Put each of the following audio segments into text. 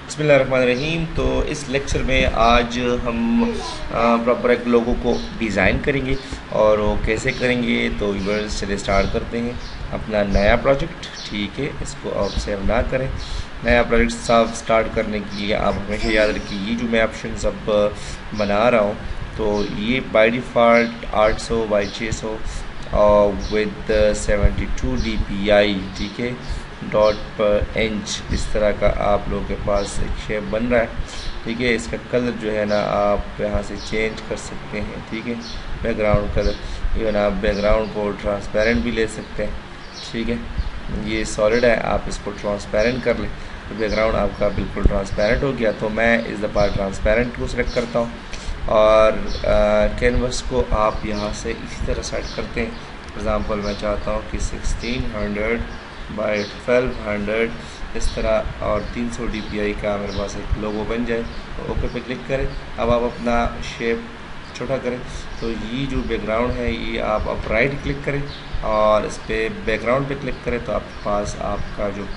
बिस्मिल्लाहिर्रहमानिर्रहीम। तो इस लेक्चर में आज हम प्रॉपर एक लोगों को डिज़ाइन करेंगे और वो कैसे करेंगे। तो व्यूअर्स चलिए स्टार्ट करते हैं अपना नया प्रोजेक्ट। ठीक है, इसको आप सेव ना करें। नया प्रोजेक्ट साफ स्टार्ट करने के लिए आप हमेशा याद रखिए ये जो मैं ऑप्शन अब बना रहा हूँ तो ये बाय डिफ़ॉल्ट 800 बाई 600 और विद 72 DPI, ठीक है, डॉट पर इंच, इस तरह का आप लोगों के पास एक शेप बन रहा है। ठीक है, इसका कलर जो है ना आप यहाँ से चेंज कर सकते हैं। ठीक है, बैकग्राउंड कलर इवन आप बैकग्राउंड को ट्रांसपेरेंट भी ले सकते हैं। ठीक है, ये सॉलिड है, आप इसको ट्रांसपेरेंट कर लें तो बैकग्राउंड आपका बिल्कुल ट्रांसपेरेंट हो गया। तो मैं इस दफ़ा ट्रांसपेरेंट को सिलेक्ट करता हूँ और कैनवस को आप यहाँ से इसी तरह सेट करते हैं। फॉर एग्ज़ाम्पल मैं चाहता हूँ कि 1600 बाई 1200 इस तरह और 300 DPI का मेरे पास एक लोगो बन जाए। तो ओके पे क्लिक करें। अब आप अपना शेप छोटा करें तो ये जो बैकग्राउंड है ये आप राइट क्लिक करें और इस पर बैकग्राउंड पे क्लिक करें तो आपके पास आपका जो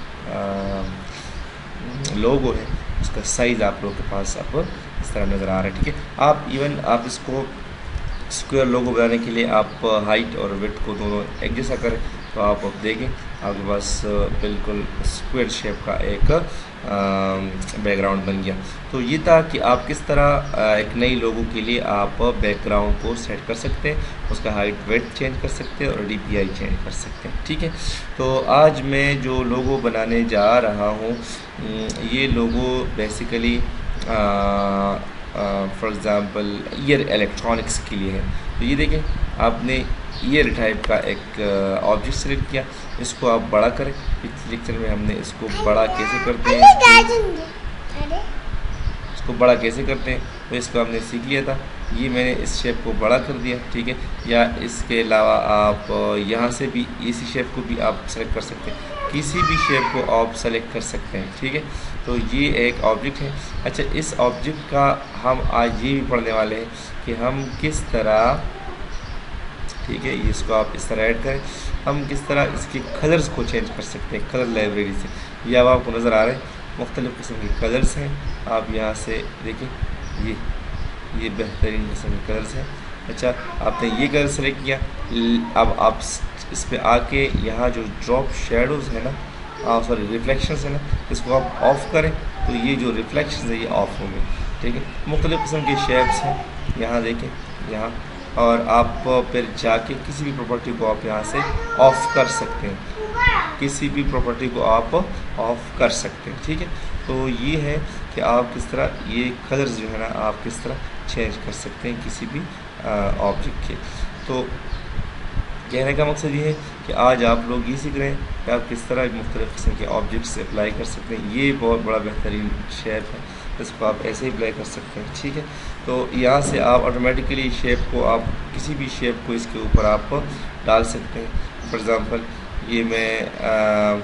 लोगो है उसका साइज़ आप लोगों के पास अब इस तरह नज़र आ रहा है। ठीक है, आप इवन आप इसको स्क्वायर लोगो बनाने के लिए आप हाइट और विड्थ को दोनों एक जैसा करें तो आप अब देखें आपके पास बिल्कुल स्क्वायर शेप का एक बैकग्राउंड बन गया। तो ये था कि आप किस तरह एक नई लोगो के लिए आप बैकग्राउंड को सेट कर सकते हैं, उसका हाइट विड्थ चेंज कर सकते हैं और DPI चेंज कर सकते हैं। ठीक है, तो आज मैं जो लोगो बनाने जा रहा हूँ ये logo basically for example ear electronics के लिए है। तो ये देखें आपने ईयर टाइप का एक ऑब्जेक्ट सेलेक्ट किया, इसको आप बड़ा करें। पिछले लेक्चर में हमने इसको बड़ा कैसे करते हैं, इसको बड़ा कैसे करते हैं तो इसको हमने सीख लिया था। ये मैंने इस शेप को बड़ा कर दिया। ठीक है, या इसके अलावा आप यहाँ से भी इसी शेप को भी आप सेलेक्ट कर सकते हैं, किसी भी शेप को आप सेलेक्ट कर सकते हैं। ठीक है, तो ये एक ऑब्जेक्ट है। अच्छा, इस ऑब्जेक्ट का हम आज ये भी पढ़ने वाले हैं कि हम किस तरह, ठीक है, इसको आप इस तरह ऐड करें, हम किस तरह इसके कलर्स को चेंज कर सकते हैं कलर लाइब्रेरी से। ये अब आपको नज़र आ रहे हैं मुख्तलिफ़ किस्म के कलर्स हैं। आप यहाँ से देखिए ये बेहतरीन किस्म के कलर्स हैं। अच्छा, आपने ये कलर सेलेक्ट किया, अब आप इस पर आके यहाँ जो ड्रॉप शेडोज़ है ना, सॉरी रिफ्लेक्शंस है ना, इसको आप ऑफ़ करें तो ये जो रिफ्लेक्शंस है ये ऑफ़ होंगे। ठीक है, मुख्तलिफ़ किस्म के शेप्स हैं, यहाँ देखें यहाँ, और आप फिर जाके किसी भी प्रॉपर्टी को आप यहाँ से ऑफ़ कर सकते हैं, किसी भी प्रॉपर्टी को आप ऑफ़ कर सकते हैं। ठीक है, तो ये है कि आप किस तरह ये कलर्स जो है ना आप किस तरह चेंज कर सकते हैं किसी भी ऑब्जेक्ट के। तो कहने का मकसद ये है कि आज आप लोग ये सीख रहे हैं कि आप किस तरह मुख्तलिफ़ किस्म के ऑब्जेक्ट्स अप्लाई कर सकते हैं। ये बहुत बड़ा बेहतरीन शेप है, इसको आप ऐसे ही अप्लाई कर सकते हैं। ठीक है, तो यहाँ से आप ऑटोमेटिकली शेप को आप किसी भी शेप को इसके ऊपर आप डाल सकते हैं। फॉर एग्ज़ाम्पल ये मैं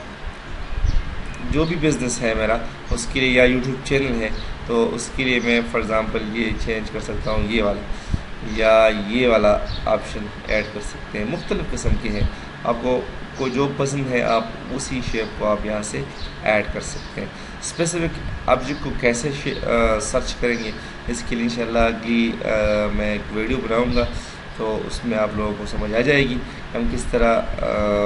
जो भी बिज़नेस है मेरा उसके लिए, या यूट्यूब चैनल है तो उसके लिए मैं फॉर एग्ज़ाम्पल ये चेंज कर सकता हूँ, ये वाला या ये वाला ऑप्शन ऐड कर सकते हैं। मुख्तलिफ़ किस्म के हैं, आपको को जो पसंद है आप उसी शेप को आप यहाँ से ऐड कर सकते हैं। स्पेसिफिक ऑब्जेक्ट को कैसे सर्च करेंगे इसके लिए इंशाल्लाह अगली मैं एक वीडियो बनाऊँगा तो उसमें आप लोगों को समझ आ जाएगी हम किस तरह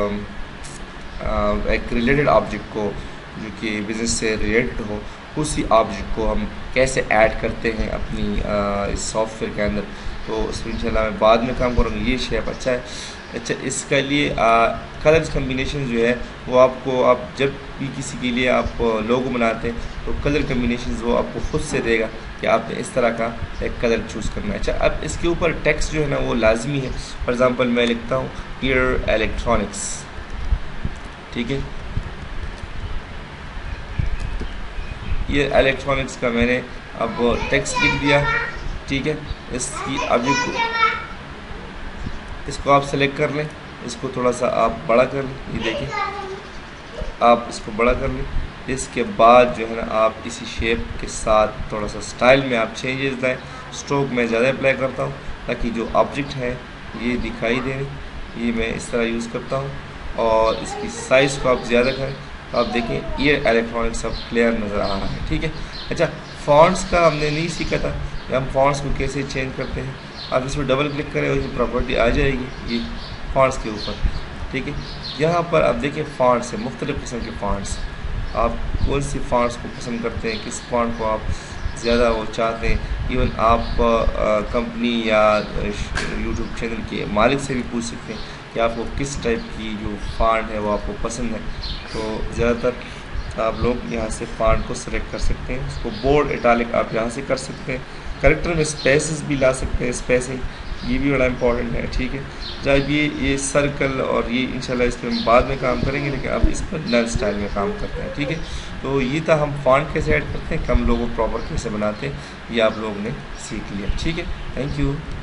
एक रिलेटेड ऑब्जेक्ट को जो कि बिज़नेस से रिलेटेड हो उसी ऑब्जेक्ट को हम कैसे ऐड करते हैं अपनी इस सॉफ्टवेयर के अंदर। तो उसमें इंशाल्लाह मैं बाद में काम करूँगा। ये शेप अच्छा है। अच्छा, इसके लिए कलर्स कम्बिनेशन जो है वो आपको, आप जब भी किसी के लिए आप लोगो बनाते हैं तो कलर कम्बिनेशन वो आपको खुद से देगा कि आपने इस तरह का एक कलर चूज़ करना है। अच्छा, अब इसके ऊपर टेक्स्ट जो है ना वो लाजमी है। फॉर एग्ज़ाम्पल मैं लिखता हूँ ईयर इलेक्ट्रॉनिक्स। ठीक है, ये इलेक्ट्रॉनिक्स का मैंने अब टेक्स्ट लिख दिया। ठीक है, इसकी ऑब्जेक्ट को इसको आप सेलेक्ट कर लें, इसको थोड़ा सा आप बड़ा कर लें, ये देखिए आप इसको बड़ा कर लें। इसके बाद जो है ना आप इसी शेप के साथ थोड़ा सा स्टाइल में आप चेंजेस लाएँ। स्ट्रोक में ज़्यादा अप्लाई करता हूँ ताकि जो ऑब्जेक्ट है ये दिखाई दे, ये मैं इस तरह यूज़ करता हूँ। और इसकी साइज़ को आप ज़्यादा करें तो आप देखें ये इलेक्ट्रॉनिक्स अब क्लियर नज़र आ रहा है। ठीक है, अच्छा फ़ॉन्ट्स का हमने नहीं सीखा था कि हम फ़ॉन्ट्स को कैसे चेंज करते हैं। आप इसमें डबल क्लिक करें और ये प्रॉपर्टी आ जाएगी ये फ़ॉन्ट्स के ऊपर। ठीक है, यहाँ पर आप देखिए फ़ॉन्ट्स है, मुख्तलिफ़ किस्म के फ़ॉन्ट्स, आप कौन सी फ़ॉन्ट्स को पसंद करते हैं, किस फ़ॉन्ट को आप ज़्यादा वो चाहते हैं। इवन आप कंपनी या यूट्यूब चैनल के मालिक से भी पूछ सकते हैं कि आपको किस टाइप की जो फ़ॉन्ट है वो आपको पसंद है। तो ज़्यादातर आप लोग यहाँ से फ़ॉन्ट को सिलेक्ट कर सकते हैं। इसको बोल्ड इटालिक आप यहाँ से कर सकते हैं। कैरेक्टर में स्पेसेस भी ला सकते हैं, स्पेसिंग ये भी बड़ा इंपॉर्टेंट है। ठीक है, जब ये सर्कल और ये इंशाल्लाह इस पर हम बाद में काम करेंगे, लेकिन अब इस पर नल स्टाइल में काम करते हैं। ठीक है, तो ये था हम फ़ॉन्ट कैसे ऐड करते हैं, कम लोगों प्रॉपर कैसे बनाते हैं, ये आप लोगों ने सीख लिया। ठीक है, थैंक यू।